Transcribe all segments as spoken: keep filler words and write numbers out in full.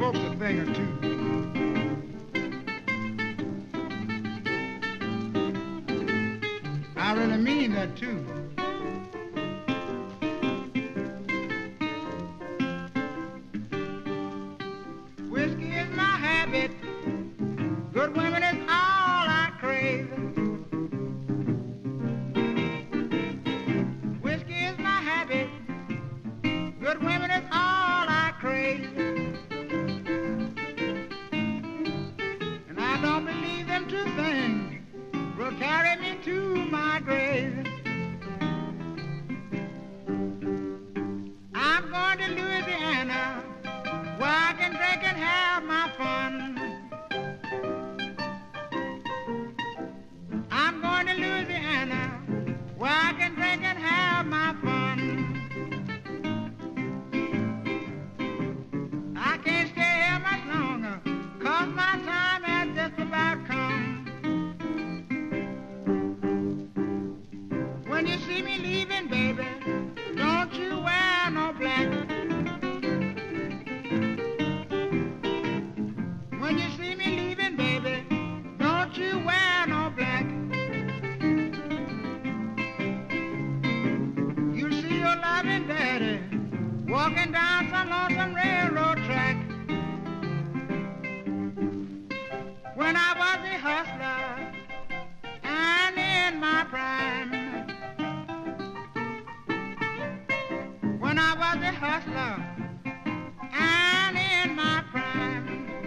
folks a thing or two. I really mean that too. Whiskey is my habit. Good women is all I crave. Whiskey is my habit. Good women is all I crave. And I don't believe them two things will carry me to my grave. I'm going to Louisiana where I can drink and have my fun. I'm going to Louisiana where I can drink and have my fun. I can't stay here much longer, 'cause my time has just about come. When you see me leaving, baby, don't you wear no black. When you see me leaving, baby, don't you wear no black. You'll see your loving daddy walking down some lonesome railroad track. When I was a hustler and in my prime, when I was a hustler and in my prime,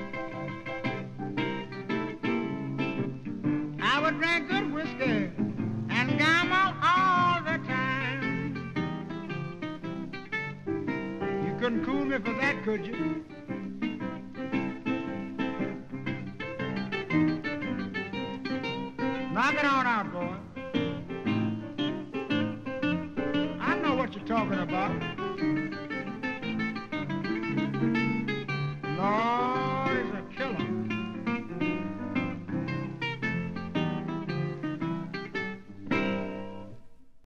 I would drink good whiskey and gamble all the time. You couldn't cool me for that, could you? Knock it on out, boy. I know what you're talking about.